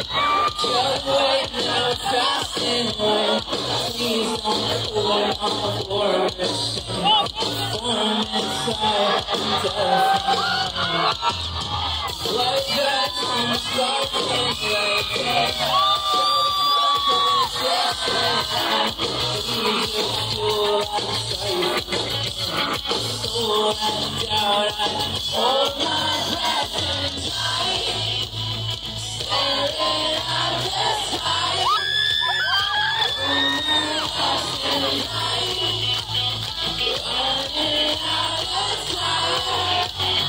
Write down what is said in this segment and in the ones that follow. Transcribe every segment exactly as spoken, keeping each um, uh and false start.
Just wait, no fasting way. Please don't put on for this form inside and death. Like that on the sparking like that. So I'm down, I hold my breath and die. Staring at the sky. Lost in the night. Running out of time.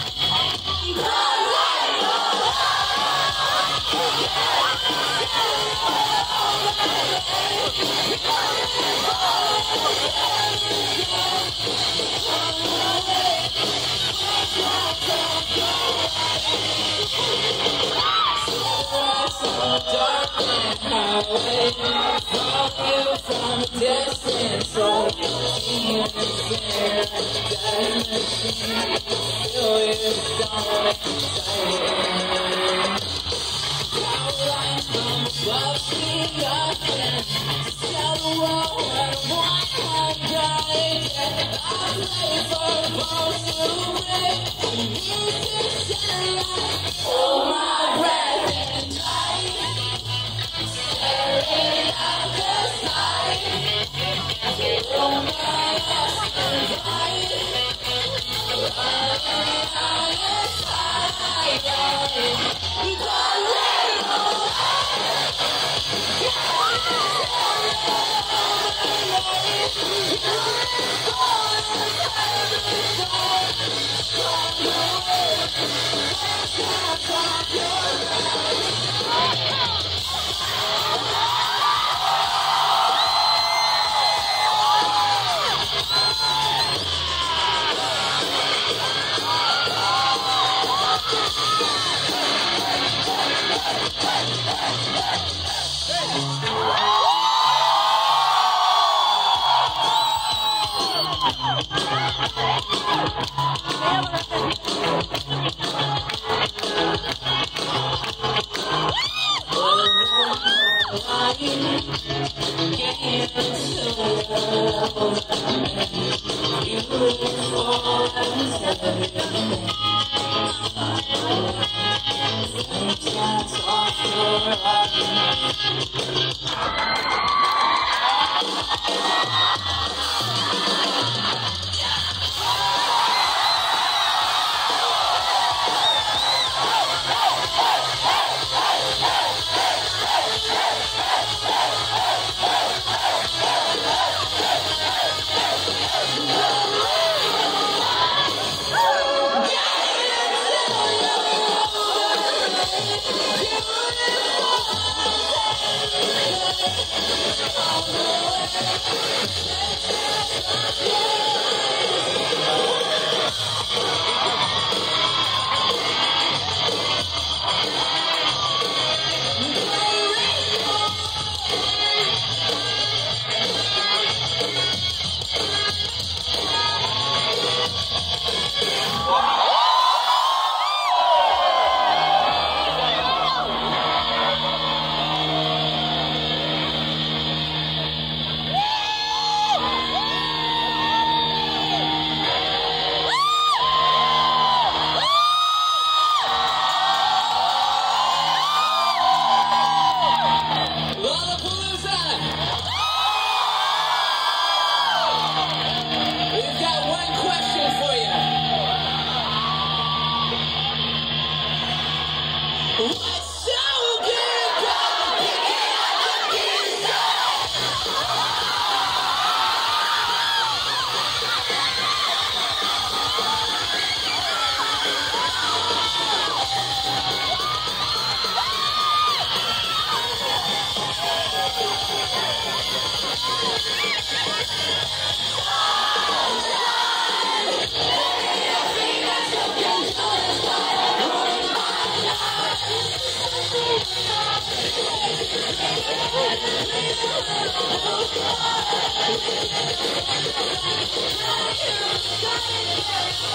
Dark and highway, saw you from a distance, so you can there, that machine, feel you down inside. Outline from above me again, tell the world where one I'm dying, I play for both to win, music and life, hold my breath and die. Staring at the sky, through my eyes and light, running out of sight.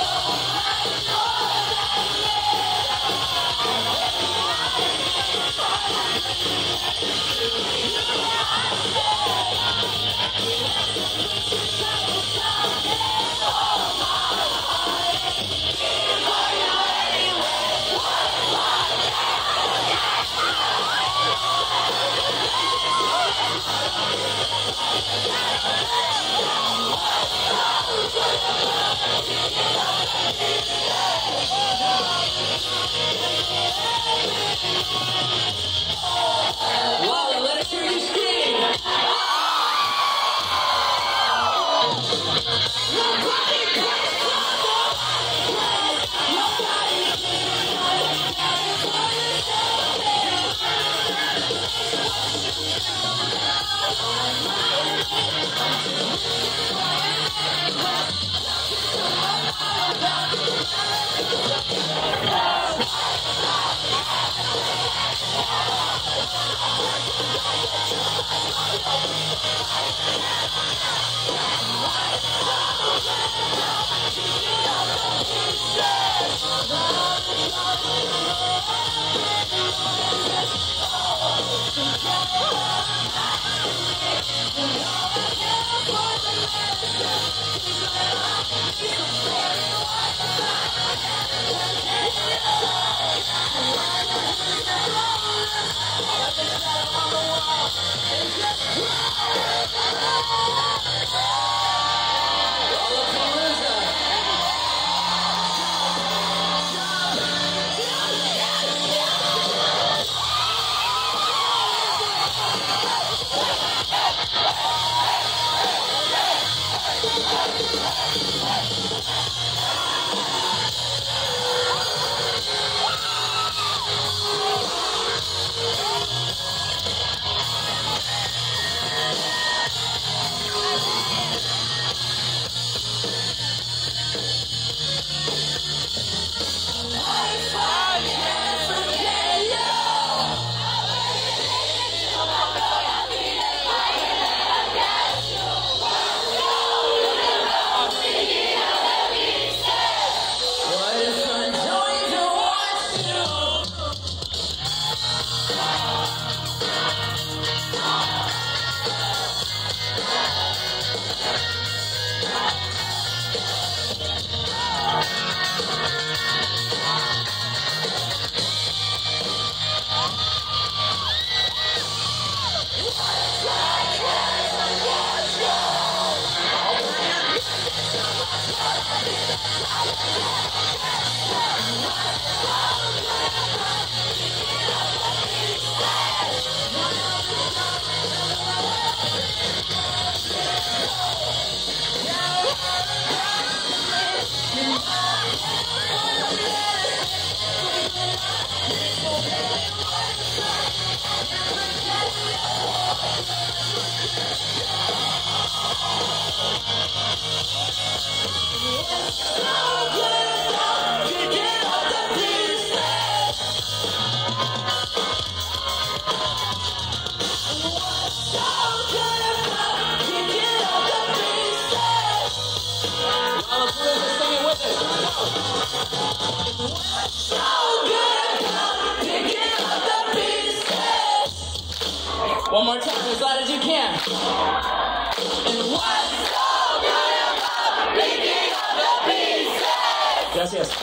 Oh, Wally, let us hear you scream. Nobody cares for the place. Nobody cares for One more time, as loud as you can. And what's so good about picking up the pieces? Yes, yes.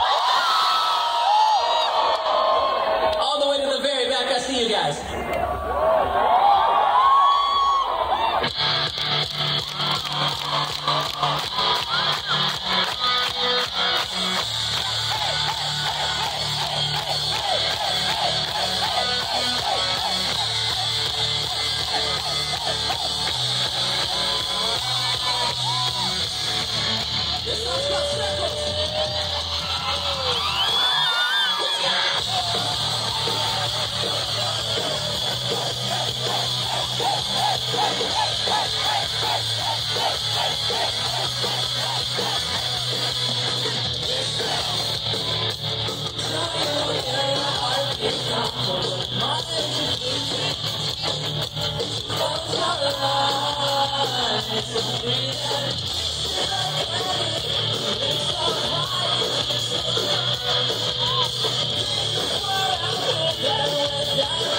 All the way to the very back, I see you guys. Yeah.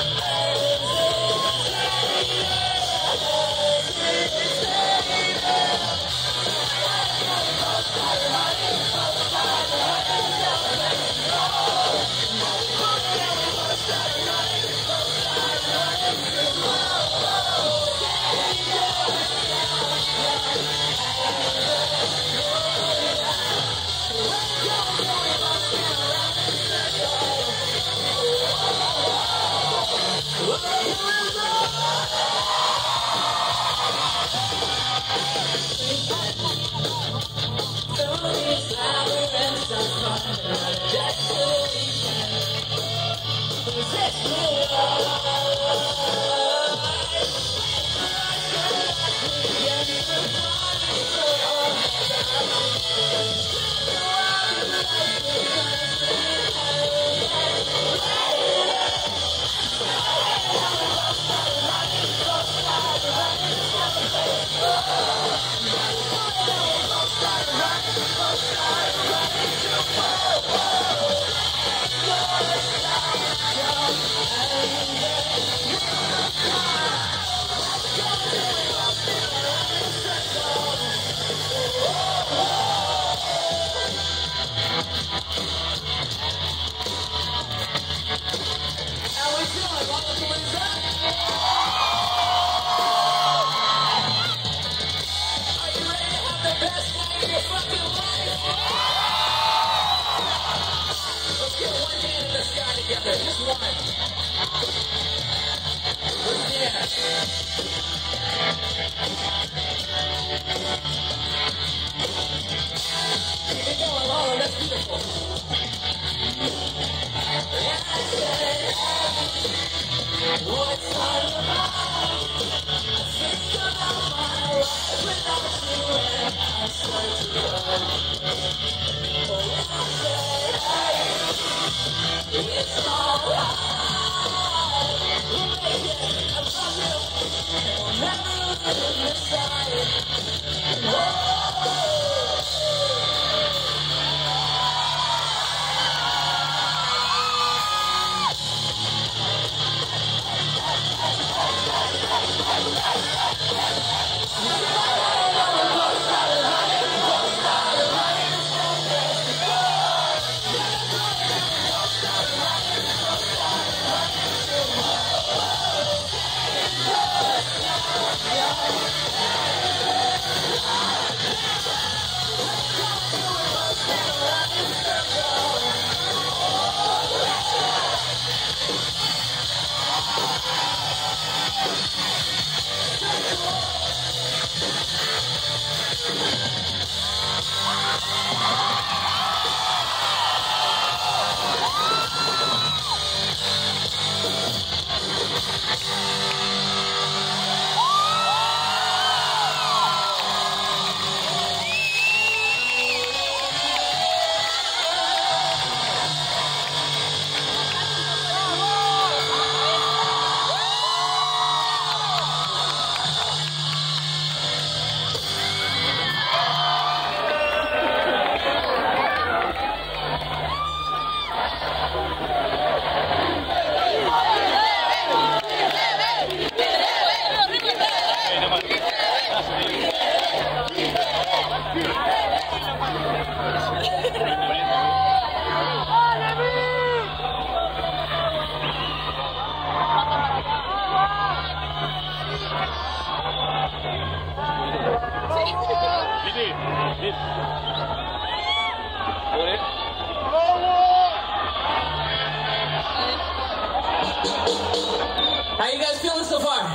How you guys feeling so far?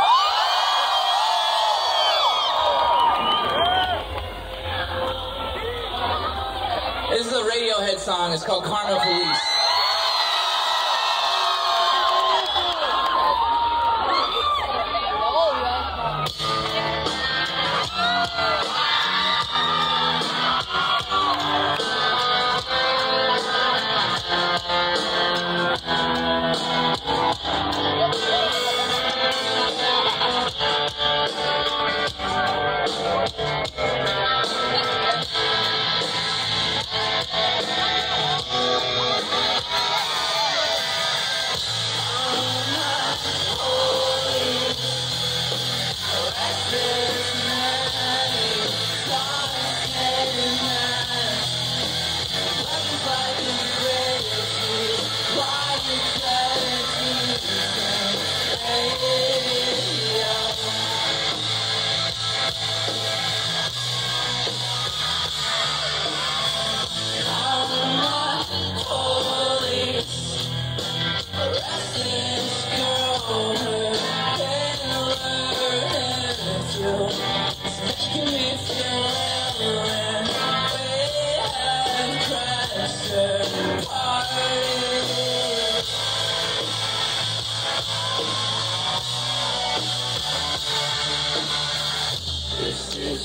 This is a Radiohead song. It's called Karma Police.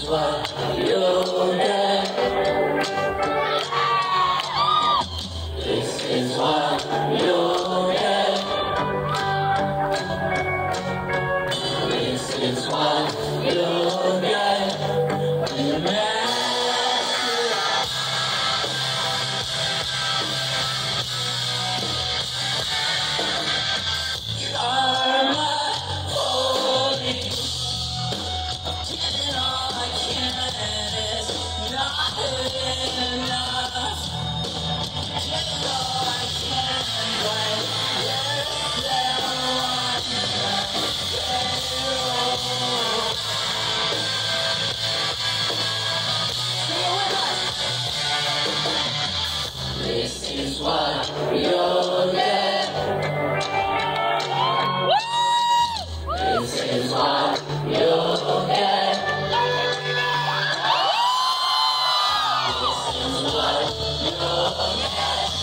is what you get. This is what you get. This is what you get when you mess it up. Karma holding, getting all I can, and it's not enough. Getting all I can, but less than one payroll. Sing it with us. This is what you'll get. This is what you'll get. This is what you'll get.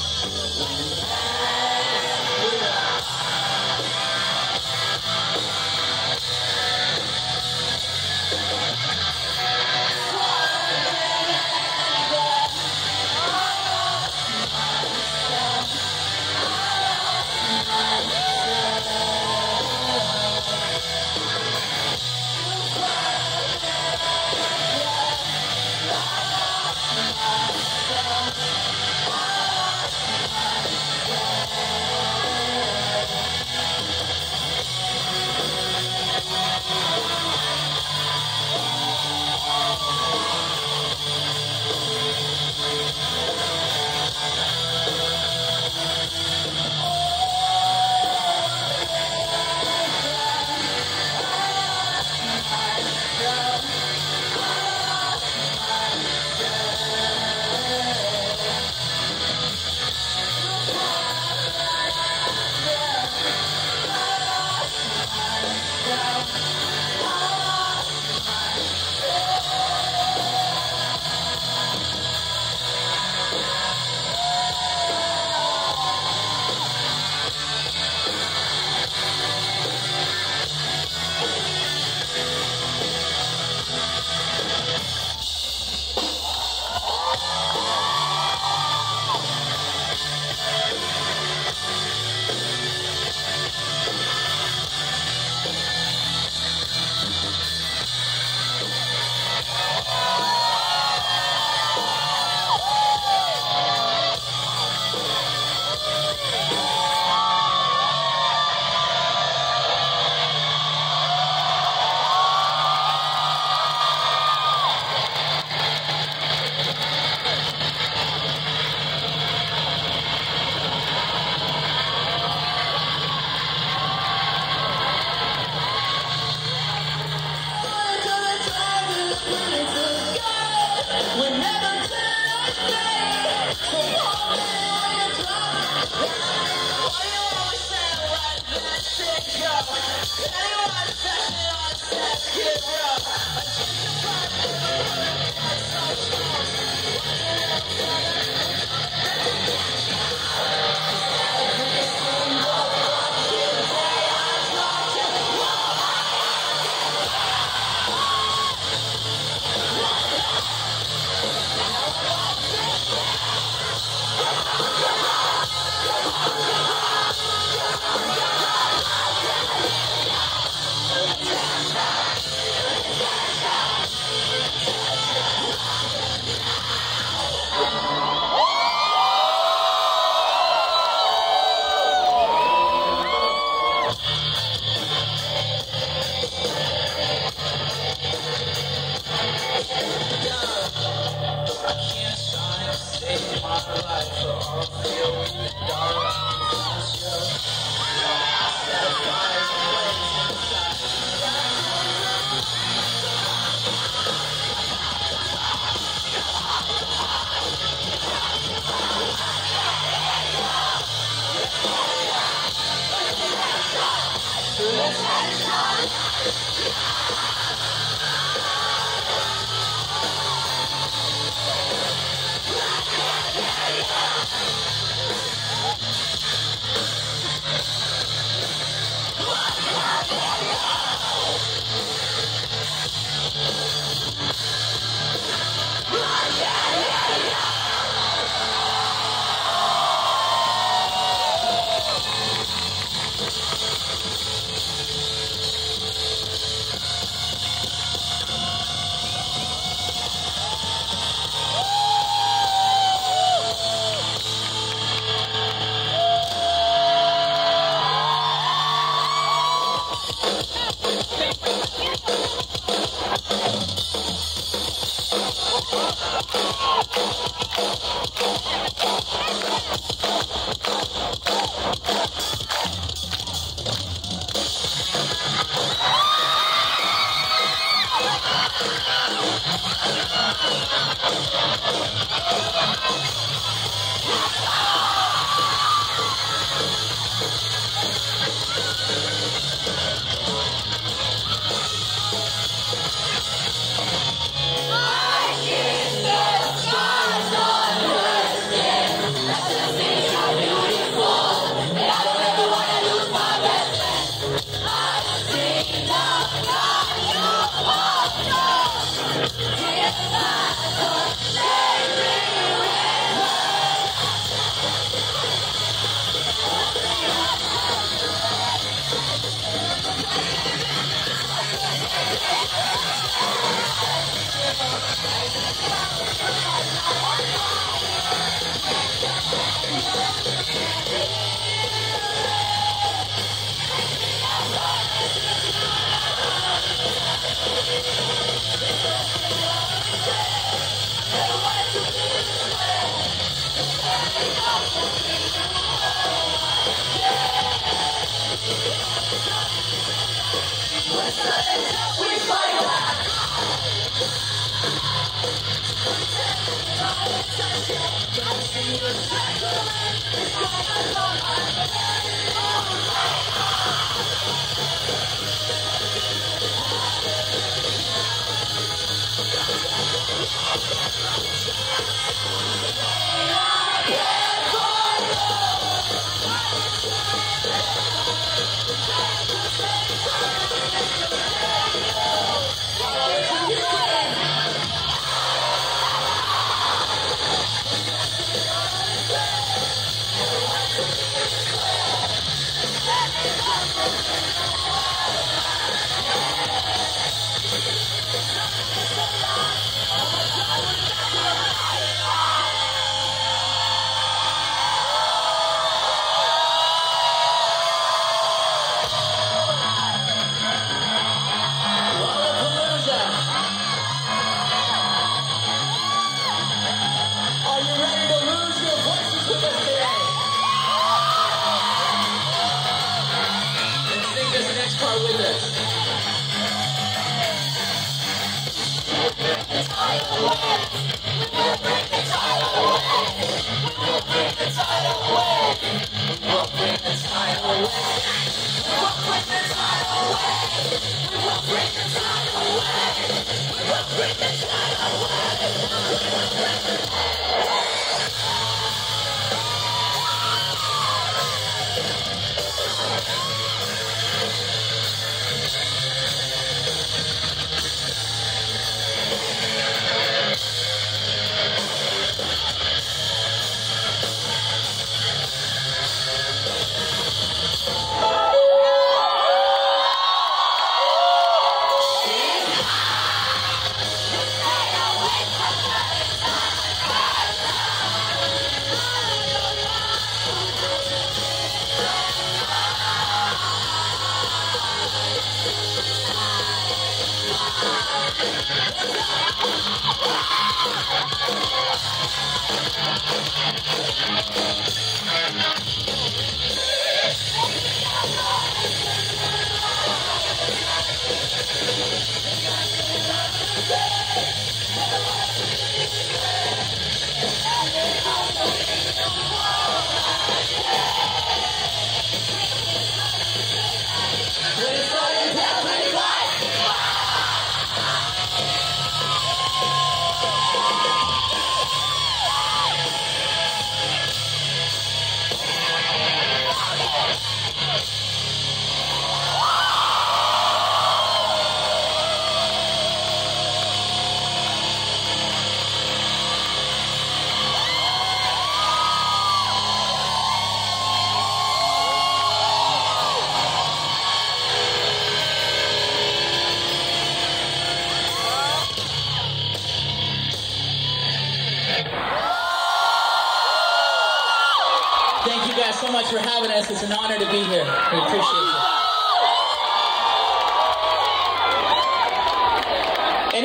Thank you guys so much for having us. It's an honor to be here. We appreciate it. Anyway,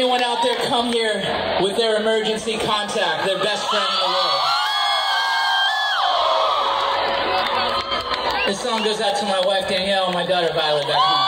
anyone out there come here with their emergency contact, their best friend in the world. This song goes out to my wife Danielle and my daughter Violet back home.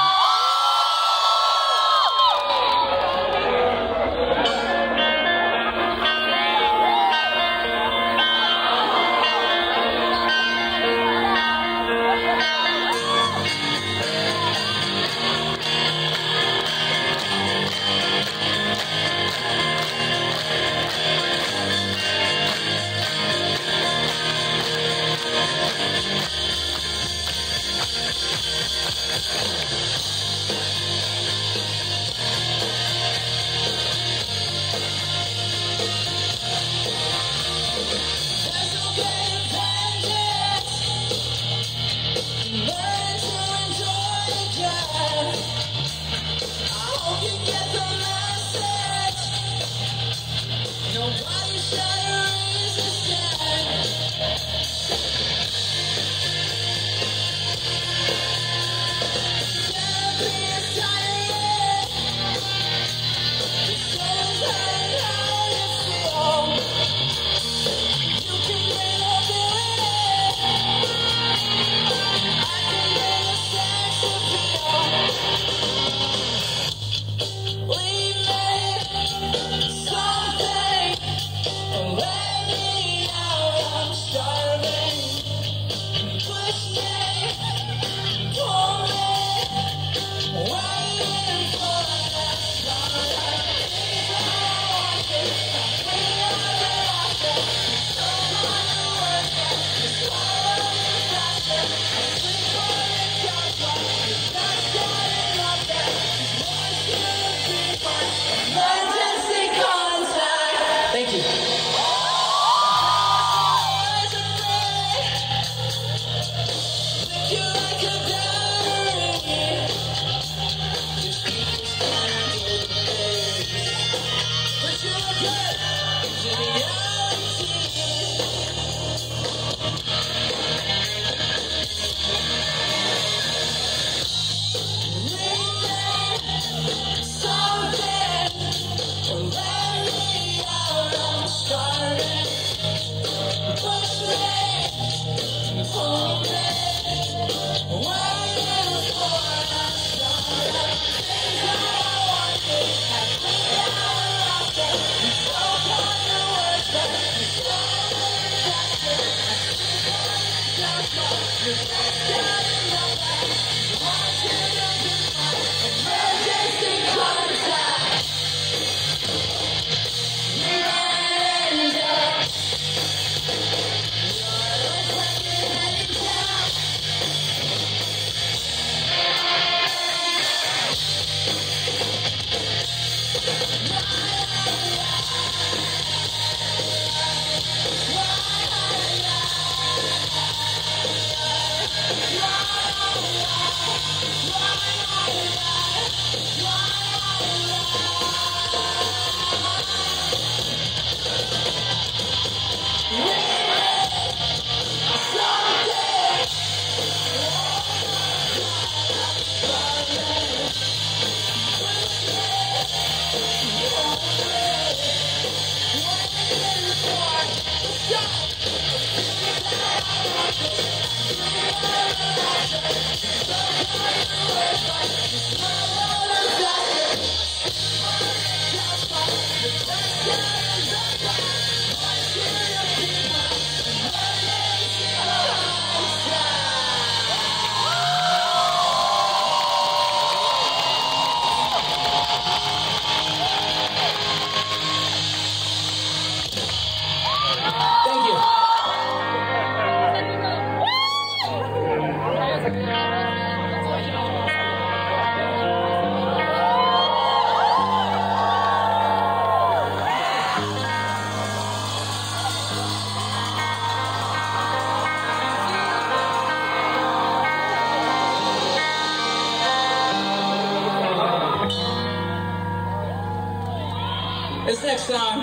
This next song,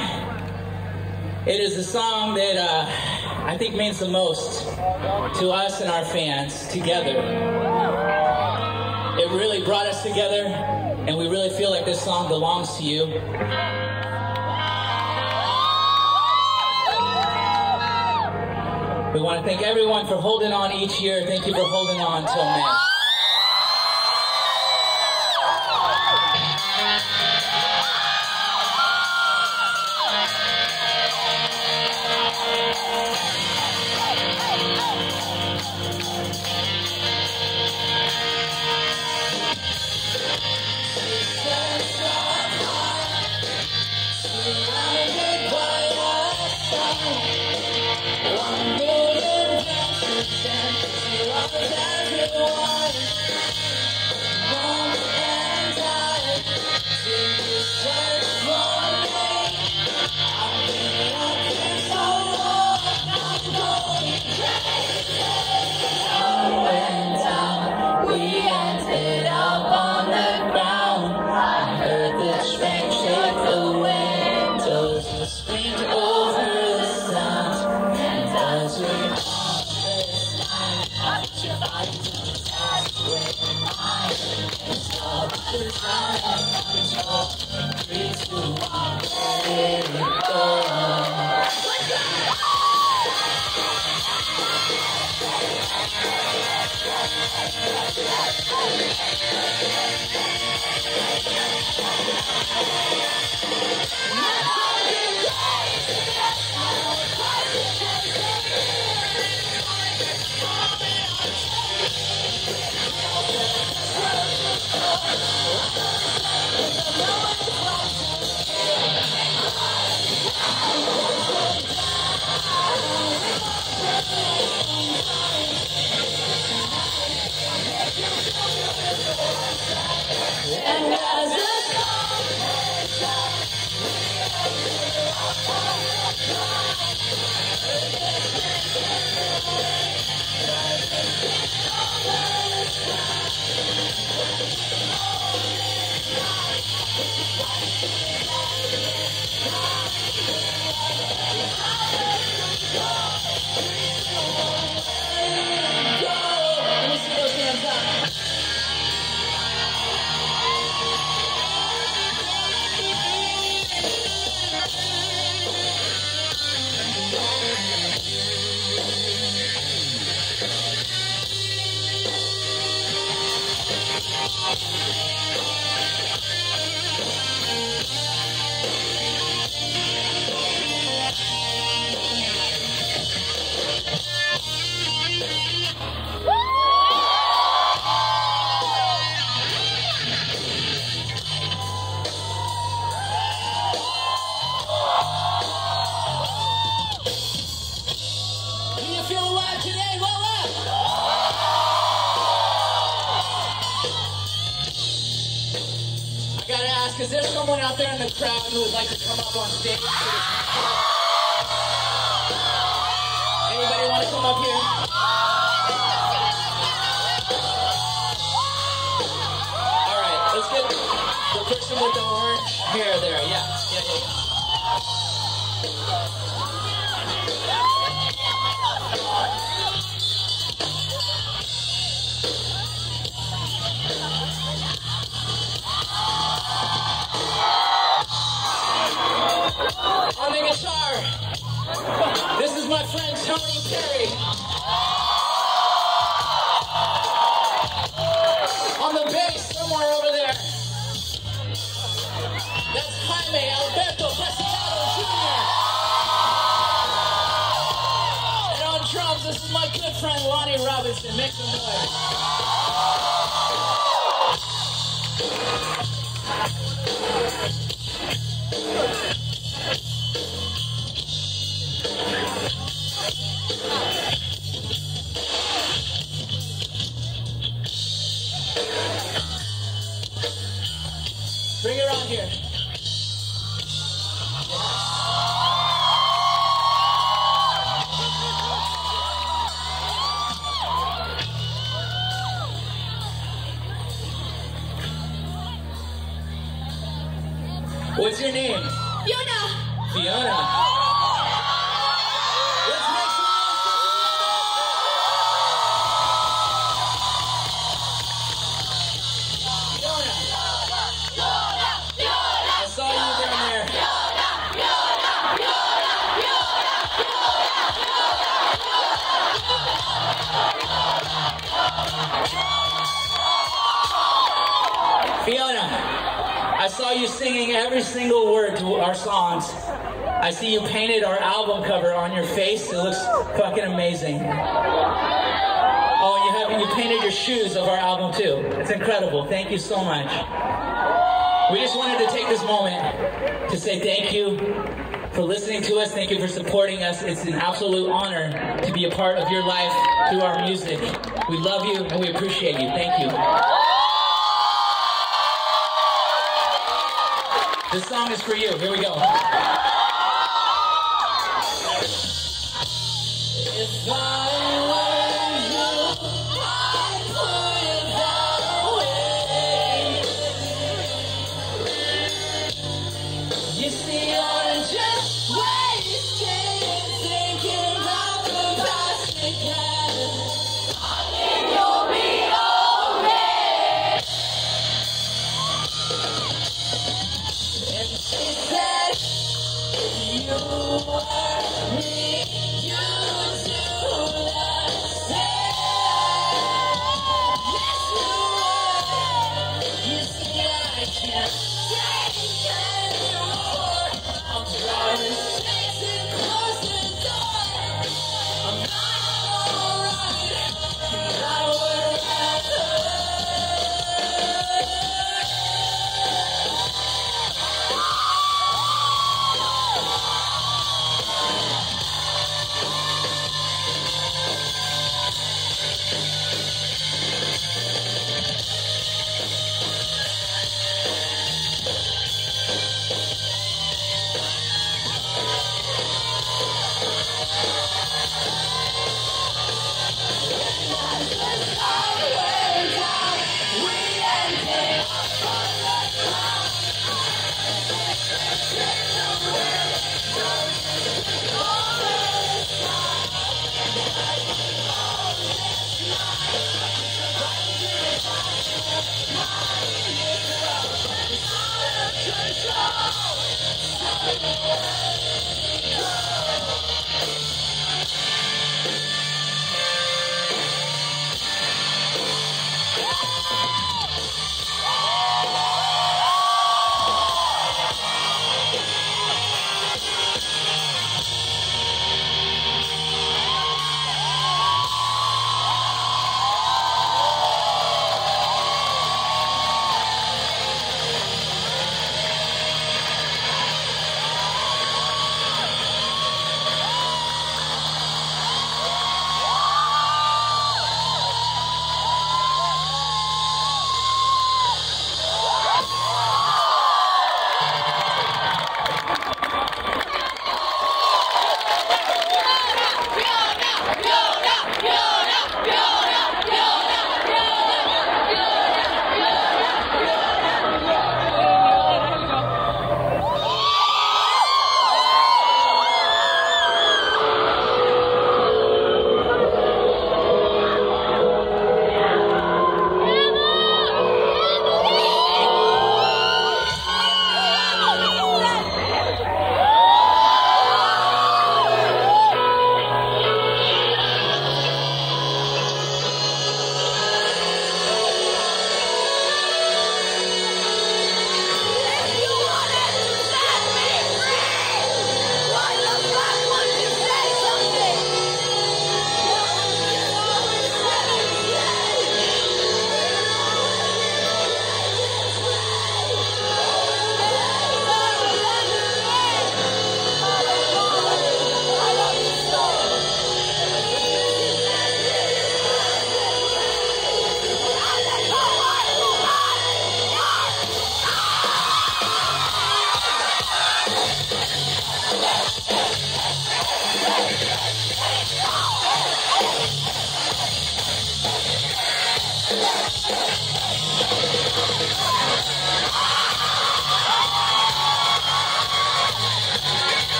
it is a song that uh, I think means the most to us and our fans together. It really brought us together, and we really feel like this song belongs to you. We want to thank everyone for holding on each year. Thank you for holding on till now. Is there someone out there in the crowd who would like to come up on stage? Anybody want to come up here? All right, let's get the person with the orange hair there. Yeah, yeah, yeah. On the guitar, this is my friend Tony Perry. On the bass, somewhere over there, that's Jaime Alberto Preciado Junior And on drums, this is my good friend Lonnie Robinson. Make some noise. Bring it around here. What's your name? Fiona. Fiona. Let's make some noise for Fiona. Fiona, I saw you singing every single word to our songs. I see you painted our album cover on your face. It looks fucking amazing. Oh, and you have you painted your shoes of our album too. It's incredible. Thank you so much. We just wanted to take this moment to say thank you for listening to us. Thank you for supporting us. It's an absolute honor to be a part of your life through our music. We love you and we appreciate you. Thank you. This song is for you. Here we go. If I were you, I'd put it that way. You see, you're just wasting, thinking about the past again. I think you'll be okay. And she said, if you were me, you'd do the same. Yes, you would. You see, I can't take anymore. I'm trying to fix it, close the door. I'm not alright, and I would rather.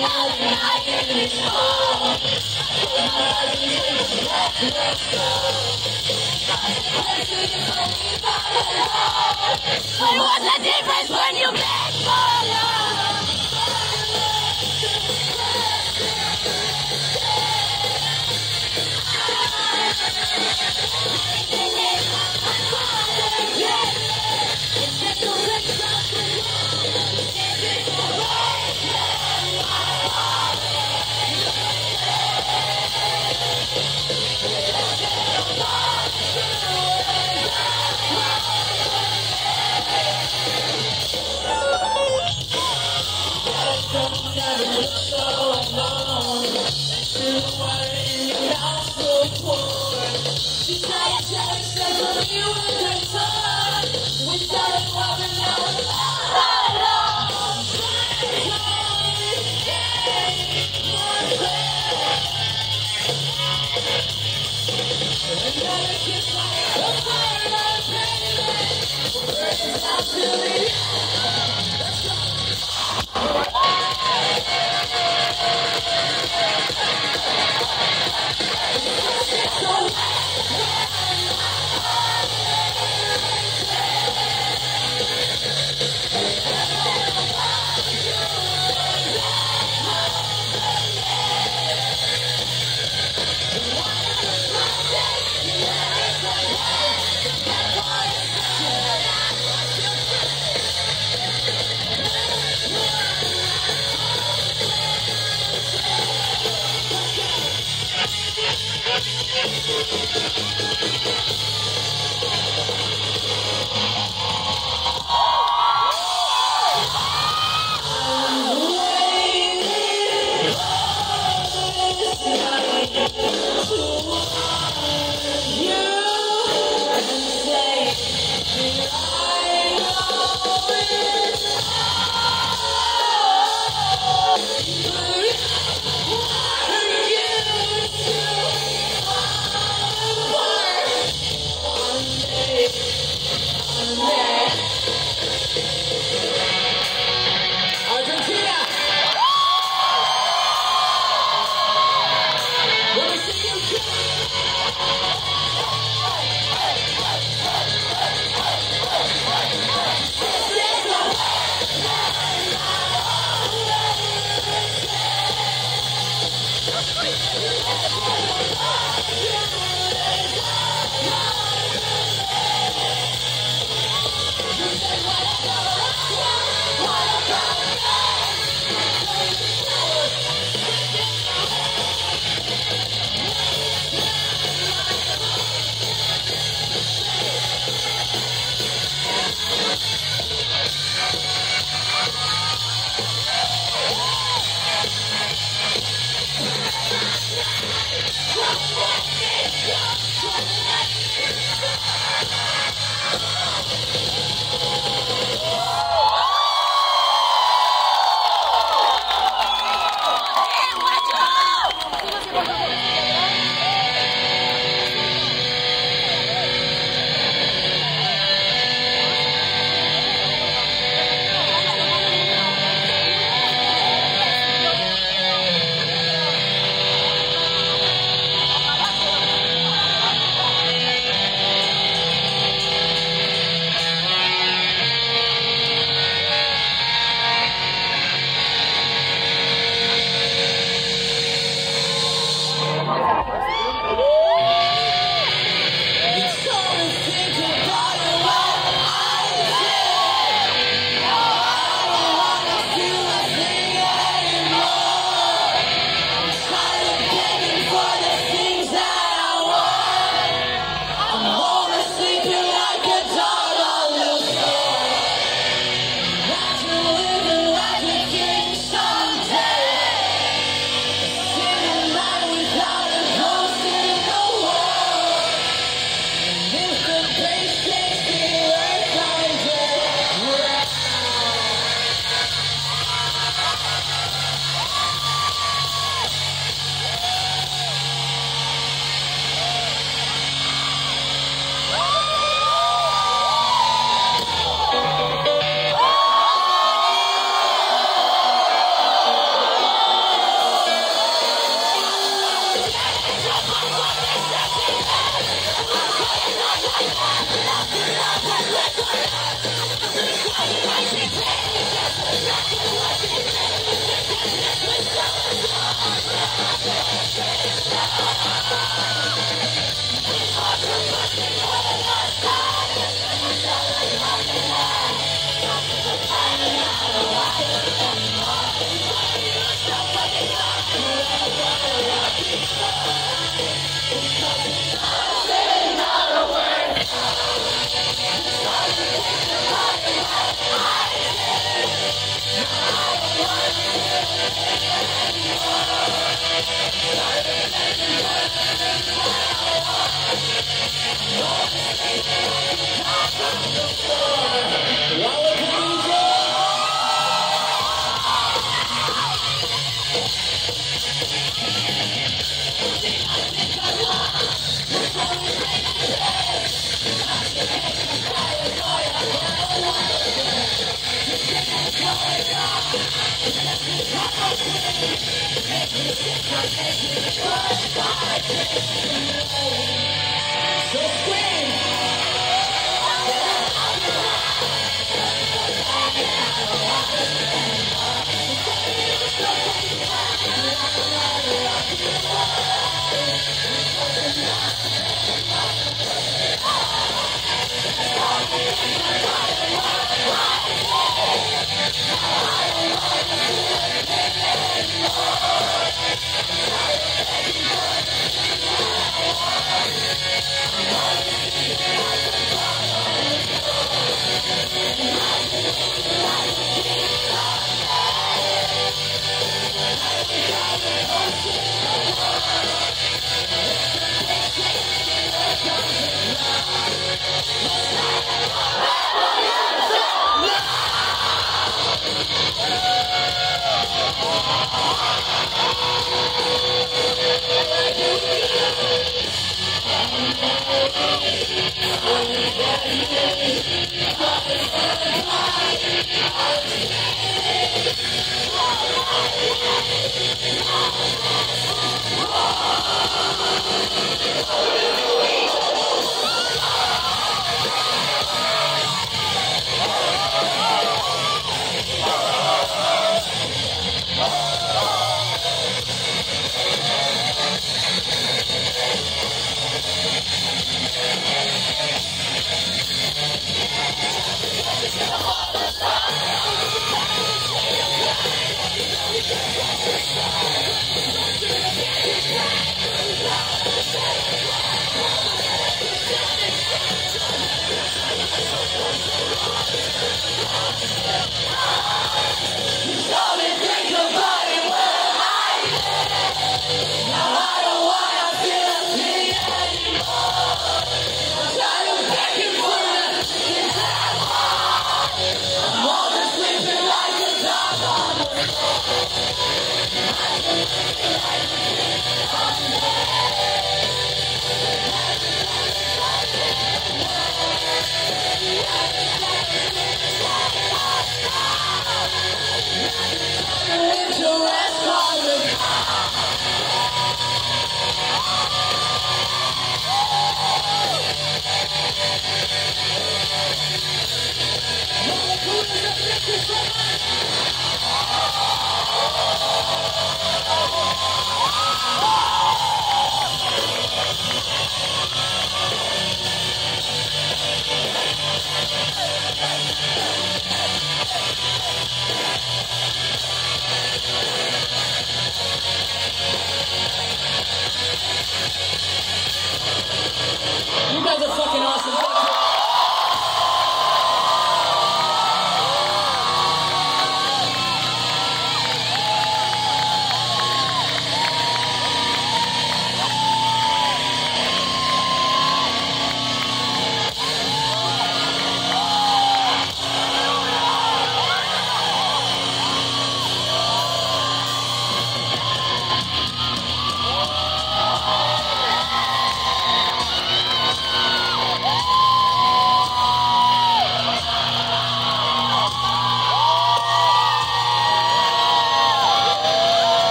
what's the difference when you beg for love?